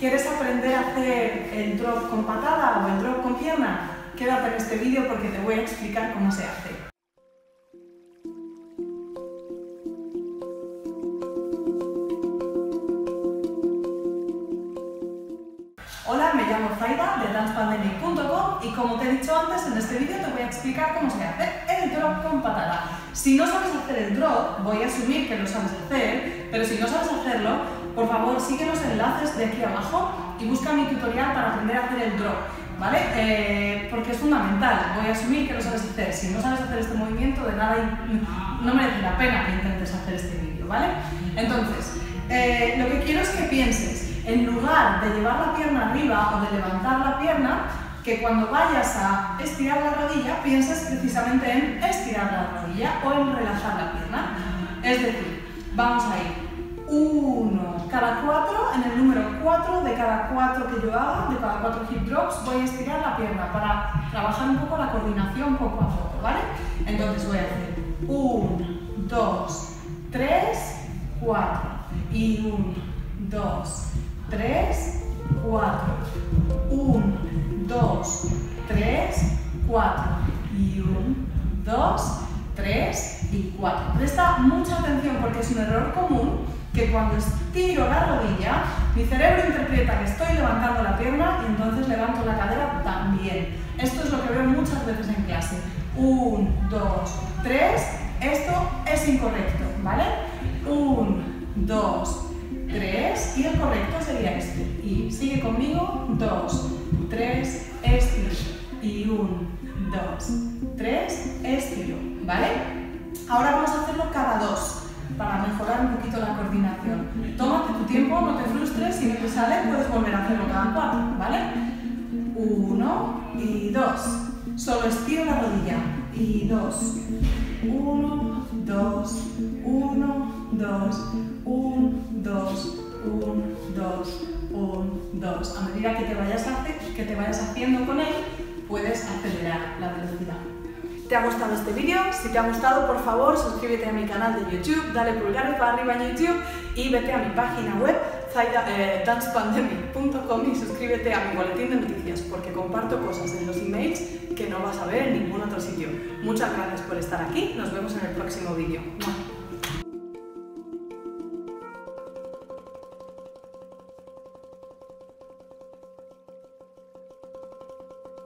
¿Quieres aprender a hacer el drop con patada o el drop con pierna? Quédate en este vídeo porque te voy a explicar cómo se hace. Hola, me llamo Zaida de dancepandemic.com y como te he dicho antes, en este vídeo te voy a explicar cómo se hace el drop con patada. Si no sabes hacer el drop, voy a asumir que lo sabes hacer, pero si no sabes hacerlo, por favor sigue los enlaces de aquí abajo y busca mi tutorial para aprender a hacer el drop, ¿vale? Porque es fundamental, voy a asumir que lo sabes hacer. Si no sabes hacer este movimiento, de nada no merece la pena que intentes hacer este vídeo, ¿vale? Entonces, lo que quiero es que pienses, en lugar de llevar la pierna arriba o de levantar la pierna, que cuando vayas a estirar la rodilla, pienses precisamente en estirar la rodilla o en relajar la pierna. Es decir, vamos a ir 1 cada 4, en el número 4 de cada 4 que yo haga, de cada 4 hip drops, voy a estirar la pierna para trabajar un poco la coordinación poco a poco, ¿vale? Entonces voy a hacer 1, 2, 3, 4 y 1, 2, 3, 4, 1, 2, 3, 4 y 1, 2, 3 y 4. Presta mucha atención porque es un error común que cuando estiro la rodilla, mi cerebro interpreta que estoy levantando la pierna y entonces levanto la cadera también. Esto es lo que veo muchas veces en clase. 1, 2, 3, esto es incorrecto, ¿vale? 1, 2, 3 y el correcto sería este. Y sigue conmigo, 2, 3, estiro y 1, 2, 3, estiro, ¿vale? Ahora vamos a hacerlo cada 2 para mejorar un poquito la coordinación. Tómate tu tiempo, no te frustres, si no te sale puedes volver a hacerlo cada 4, ¿vale? 1 y 2, solo estiro la rodilla y 2, 1, 2, 1, 2, 1, 2, 1, 2, 1, 2. A medida que te vayas haciendo con él, puedes acelerar la velocidad. ¿Te ha gustado este vídeo? Si te ha gustado, por favor, suscríbete a mi canal de YouTube, dale pulgares para arriba en YouTube y vete a mi página web, dancepandemic.com, y suscríbete a mi boletín de noticias, porque comparto cosas en los emails que no vas a ver en ningún otro sitio. Muchas gracias por estar aquí, nos vemos en el próximo vídeo.